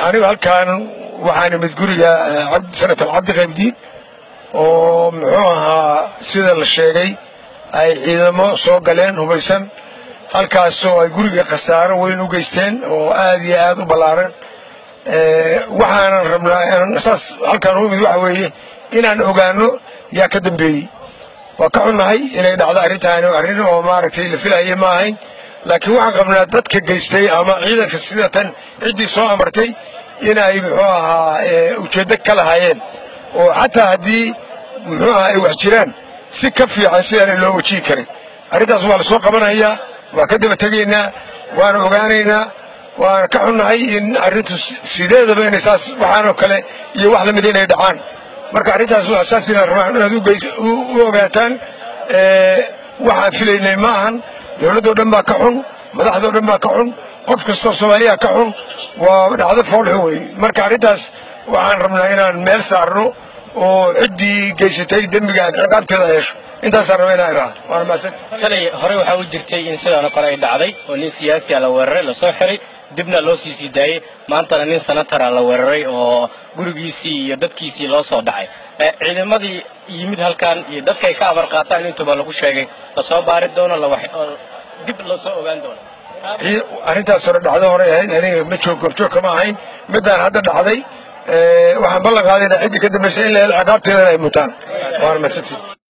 anigu halkaan waxaan imid guriga sanatal cabdi qaybdiid oo muxuu ahaa sida la sheegay ay ciidamo soo galeen hubaysan halkaasoo ay guriga khasaaro weyn u geysteen oo aad iyo aad u ballaaran waxaanan rabnaa saas halkaan u imid waxa weeye inaan ogaano yaa ka dambeeyey waa ka xunnahay inay dhacdo arrintaani arrin oo maaragtay la filayay ma ahayn laakiin waxaan qabnaa dadka geystay ama ciidanka sida tan ciddii soo amartay inay muxuu ahaa ujeeddo ka lahaayeen oo xataa haddii muxuu ahaa ay wax jiraan si ka fiican sidaana loo wajihi karin arrintaas waa la soo qabanayaa waa ka daba tegaynaa waana ogaanaynaa waana ka xunnahay in arrintu sideedaba inay saas waxaanoo kale iyo wax lamida inay dhacaan marka arrintaas waa saas inaan rabaa inaad u ogaataan waxaan filaynay ma ahan dowladdoo dhan baa ka xun madaxdoo dhan baa ka xun qof kastoo soomaaliya ka xun waa dhacdo foolxun wey marka arrintaas waxaan rabnaa inaan meel saarno oo ciddii geysatay dembigaan ciqaabteeda hesho intaasaan rabaa inaan idhaahdo waana mahadsantahay talay horey waxaa u jirtay in sidaana kale ay dhacday oo nin siyaasi a la weeraray lasoo xiray dibna loo sii daayey maantana nin sanatara la weeraray oo gurigiisii iyo dadkiisii loo soo dhacay ciidamadii yimid halkan iyo dadkay ka amar qaataan intuba lagu sheegay lasoo baari doono dib loo soo ogaan doono arrintaas hore dhacdo horey ahayd aniga ma joog goobjoog kama ahayn midaan hadda dhacday waxaan ballan qaadaynaa ciddii ka dambaysa in la helo ciqaabteedana ay mutaan waana mahadsantihin